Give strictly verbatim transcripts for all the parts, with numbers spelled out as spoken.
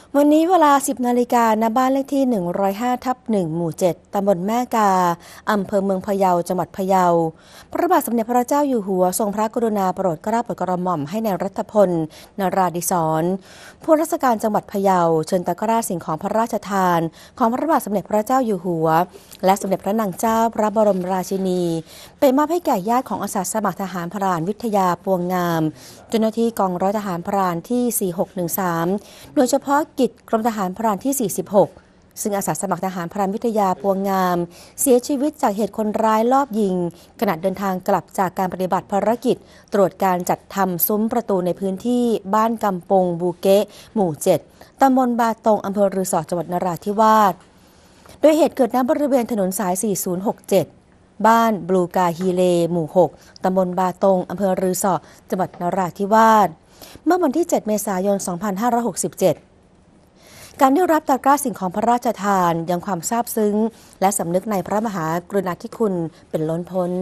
วันนี้เวลา สิบ นาฬิกา ณ บ้านเลขที่ หนึ่งศูนย์ห้า ทับ หนึ่ง หมู่ เจ็ด ตำบลแม่กา อำเภอเมืองพะเยา จังหวัดพะเยา พระบาทสมเด็จพระเจ้าอยู่หัวทรงพระกรุณาโปรดเกล้าโปรดกระหม่อมให้นายรัฐพล นราธิศร ผู้ราชการจังหวัดพะเยาเชิญตะกร้าสิ่งของพระราชทานของพระบาทสมเด็จพระเจ้าอยู่หัวและสมเด็จพระนางเจ้าพระบรมราชินีไปมอบให้แก่ญาติของอาสาสมัครทหารพรานวิทยาปวงงามเจ้าหน้าที่กองร้อยทหารพรานที่ สี่หกหนึ่งสาม โดยเฉพาะกิจกรมทหารพรานที่ สี่สิบหก ซึ่งอาสาสมัครทหารพรานวิทยาปวงงามเสียชีวิตจากเหตุคนร้ายลอบยิงขณะเดินทางกลับจากการปฏิบัติภารกิจตรวจการจัดทำซุ้มประตูในพื้นที่บ้านกำปงบูเกะหมู่ เจ็ด ตำบลบาตงอำเภอรือสอจังหวัดนราธิวาสโดยเหตุเกิดณบริเวณถนนสาย สี่ศูนย์หกเจ็ด บ้านบลูกาฮีเลหมู่ หก ตำบลบาตงอำเภอรือสอจังหวัดนราธิวาสเมื่อวันที่ เจ็ด เมษายน สองพันห้าร้อยหกสิบเจ็ดการได้รับตะกร้าสิ่งของพระราชทานยังความซาบซึ้งและสำนึกในพระมหากรุณาธิคุณเป็นล้นพ้น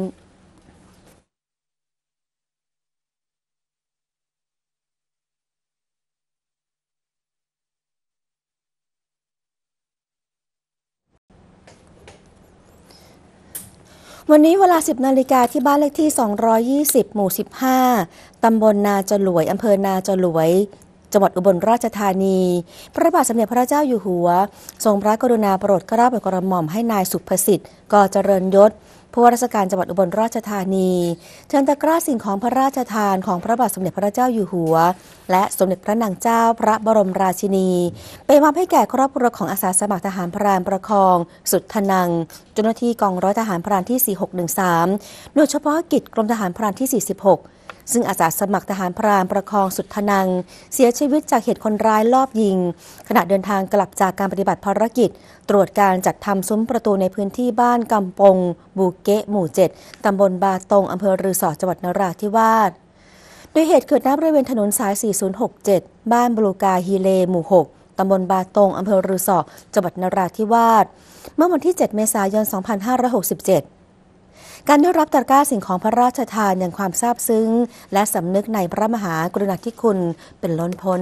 วันนี้เวลา สิบ นาฬิกาที่บ้านเลขที่ สองร้อยยี่สิบ หมู่ สิบห้า ตำบลนาจลวยอำเภอนาจลวยจังหวัดอุบลราชธานีพระบาทสมเด็จพระเจ้าอยู่หัวทรงพระกรุณาโปรดเกล้าโปรดกระหม่อมให้นายสุภสิทธิ์กเจริญยศผู้ว่าราชการจังหวัดอุบลราชธานีเชิญตะกร้าสิ่งของพระราชทานของพระบาทสมเด็จพระเจ้าอยู่หัวและสมเด็จพระนางเจ้าพระบรมราชินีไปมอบให้แก่ครอบครัวของอาสาสมัครทหารพรานประคองสุดทนังเจ้าหน้าที่กองร้อยทหารพรานที่ สี่หกหนึ่งสาม โดยเฉพาะกิจกรมทหารพรานที่ สี่สิบหกซึ่งอาสาสมัครทหารพรานประคองสุดทนังเสียชีวิตจากเหตุคนร้ายลอบยิงขณะเดินทางกลับจากการปฏิบัติภารกิจตรวจการจัดทำซุ้มประตูในพื้นที่บ้านกำปงบูเกะหมู่ เจ็ด ตำบลบาตงอำเภอรือสอจังหวัดนราธิวาสโดยเหตุเกิดณบริเวณถนนสาย สี่ศูนย์หกเจ็ด บ้านบลูกาฮีเลหมู่ หก ตำบลบาตงอำเภอรือสอจังหวัดนราธิวาสเมื่อวันที่ เจ็ด เมษายน สองพันห้าร้อยหกสิบเจ็ดการได้รับตะกร้าสิ่งของพระราชทานอย่างความซาบซึ้งและสำนึกในพระมหากรุณาธิคุณเป็นล้นพ้น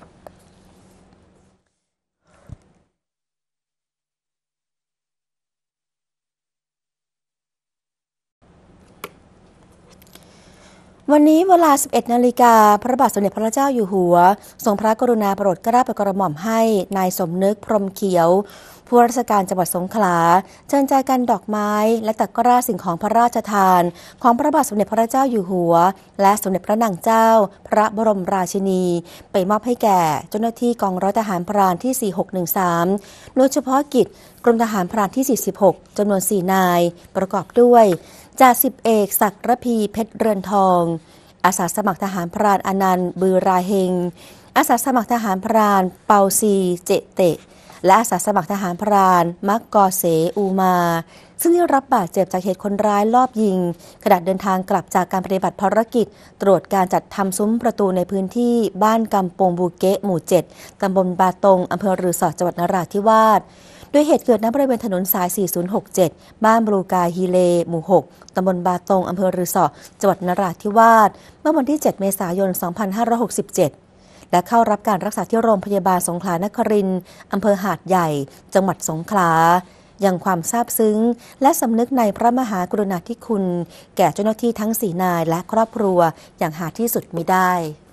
วันนี้เวลา สิบเอ็ด นาฬิกาพระบาทสมเด็จพระเจ้าอยู่หัวทรงพระกรุณาโปรดเกล้าโปรดกระหม่อมให้นายสมนึกพรหมเขียวผู้ราชการจังหวัดสงขลาเชิญใจกันดอกไม้และตะกร้าสิ่งของพระราชทานของพระบาทสมเด็จพระเจ้าอยู่หัวและสมเด็จพระนางเจ้าพระบรมราชินีไปมอบให้แก่เจ้าหน้าที่กองร้อยทหารพรานที่ สี่หกหนึ่งสาม โดยเฉพาะกิจกรมทหารพรานที่ สี่สิบหกจำนวน สี่ นายประกอบด้วยจ่าสิบเอกศักดิ์ระพีเพชรเรือนทองอาสาสมัครทหารพรานอนันต์บือราเฮงอาสาสมัครทหารพรานเปาซีเจเตะและอาสาสมัครทหารพรานมักกอเสอูมาซึ่งได้รับบาดเจ็บจากเหตุคนร้ายลอบยิงขณะเดินทางกลับจากการปฏิบัติภารกิจตรวจการจัดทำซุ้มประตูในพื้นที่บ้านกำปงบูเกะหมู่ เจ็ด ตำบลบาตงอำเภอรือสอจังหวัดนราธิวาสโดยเหตุเกิดณบริเวณถนนสาย สี่ศูนย์หกเจ็ด บ้านบลูกาฮีเลหมู่ หก ตำบลบาตงอำเภอรือสอจังหวัดนราธิวาสเมื่อวันที่ เจ็ด เมษายน สองพันห้าร้อยหกสิบเจ็ดและเข้ารับการรักษาที่โรงพยาบาลสงขลานครินทร์อำเภอหาดใหญ่จังหวัดสงขลายังความซาบซึ้งและสำนึกในพระมหากรุณาธิคุณแก่เจ้าหน้าที่ทั้ง สี่ นายและครอบครัวอย่างหาที่สุดมิได้